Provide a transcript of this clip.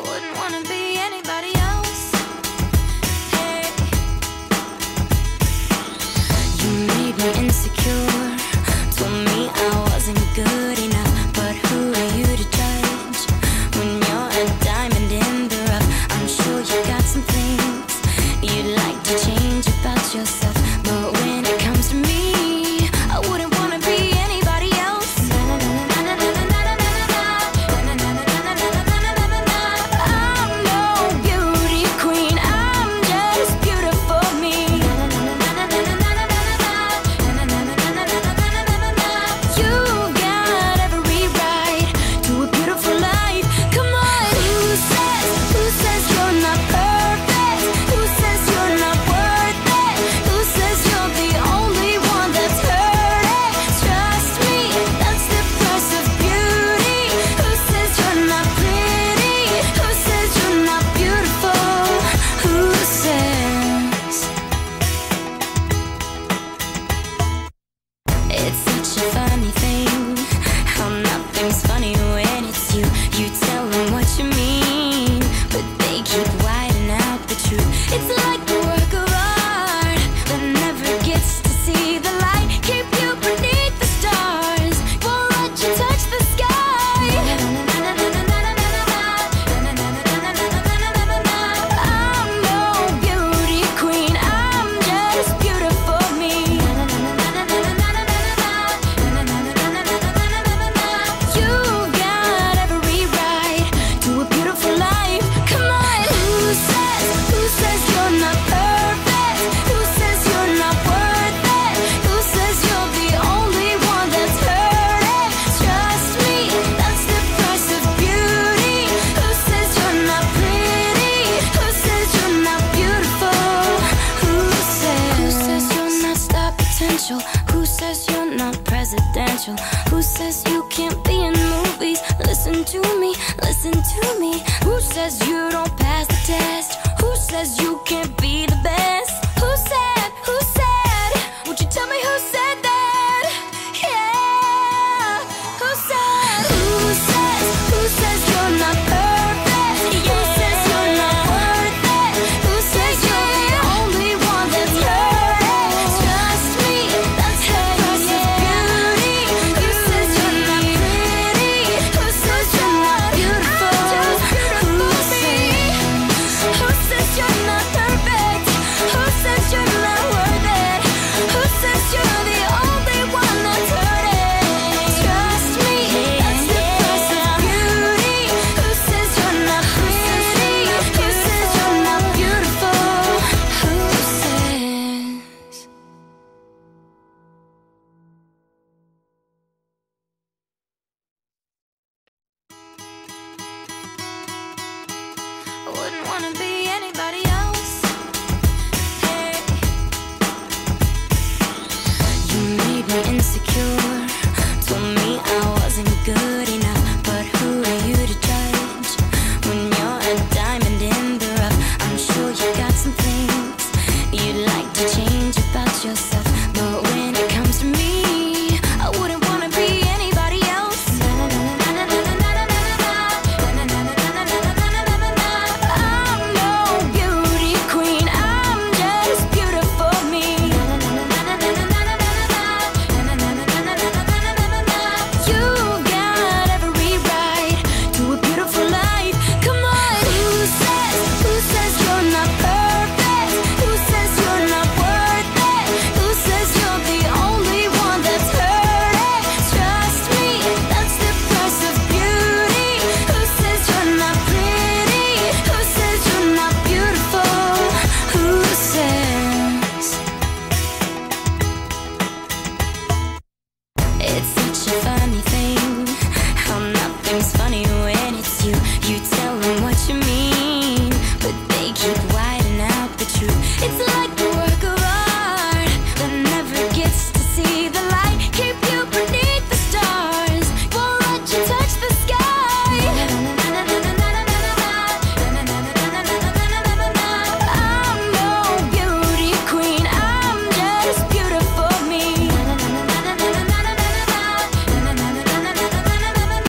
wouldn't wanna be anybody else. Hey, you made me insecure, told me I wasn't good enough. But who are you to judge when you're a diamond in the rough? I'm sure you got some things you'd like to change about yourself, but when it comes to me, I wouldn't wanna be anybody else. I'm no beauty queen, I'm just beautiful me. You got every right to a beautiful life. Come on, who says you're not perfect? Who says you're not worth it? Who says you're the only one that's hurting? Trust me, that's the price of beauty. Who says you're not pretty? Who says you're not beautiful? Who says? It's such a funny thing how nothing's funny when it's you. You tell them what you mean, but they keep whiting out the truth. It's like a work of art that never gets to see the light. Keep you beneath the stars, won't let you touch the sky. I'm no beauty queen, I'm just beautiful me. You got every right to a beautiful life. Come on, who says you're not perfect? Who says you're not worth it? Who says you're the only one that's hurting? Trust me, that's the price of beauty. Who says you're not pretty? Who says you're not beautiful? Who says you're not star potential? Who says you're not presidential? Who says you can't be in movies? Listen to me, listen to me. Who says you don't pass the test? Who says you can't be the best? Who said? Would you tell me who said that? Yeah, who said? Who says you're not perfect? Who says you're not worth it? Who says you're the only one that's hurting? Trust me, that's the price of beauty. Who says you're not pretty? Who says you're not beautiful? Who says you're not perfect? Who says you're not worth it? Who says you're the only one that's hurting? Trust me, that's the price of beauty. Who says you're not pretty? Who says you're not beautiful? Who says? I wouldn't wanna be